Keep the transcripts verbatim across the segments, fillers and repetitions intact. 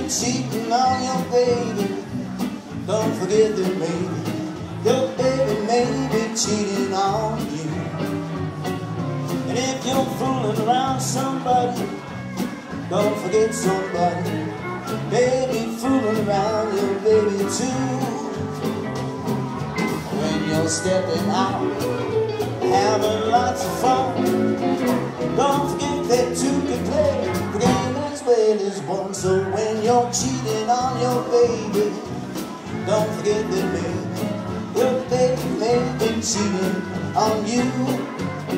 cheating on your baby, don't forget that maybe your baby may be cheating on you. And if you're fooling around somebody, don't forget somebody may be fooling around your baby too. When you're stepping out, having lots of fun, don't forget that two can play the game as well as one. So when you're cheating on your baby, don't forget that maybe your baby may be cheating on you.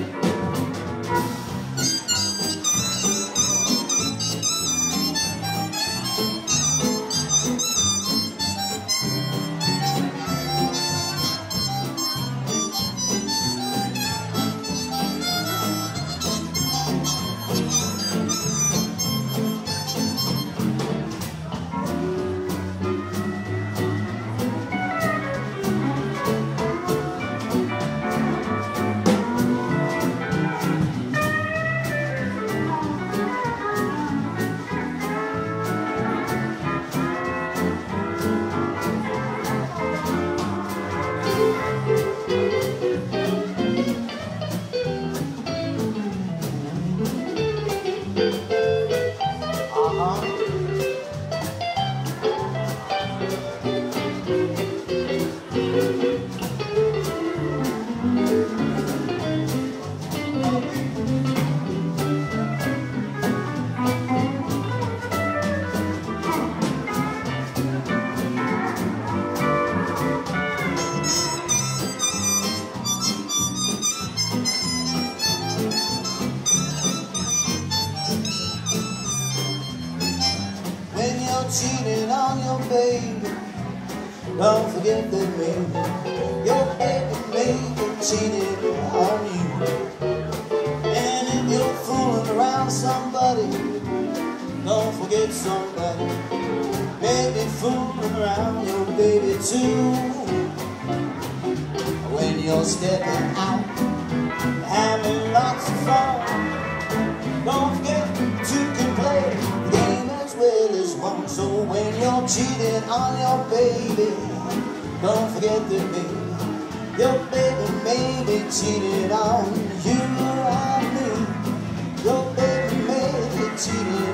When you're cheating on your baby, don't forget that maybe your baby may be cheating on you. And if you're fooling around somebody, don't forget somebody may be fooling around your baby too. When you're stepping out, having lots of fun, don't forget to can play the game as well as one. So when you're cheating on your baby, don't forget that maybe your baby may be cheating on you and me. Your baby may be cheating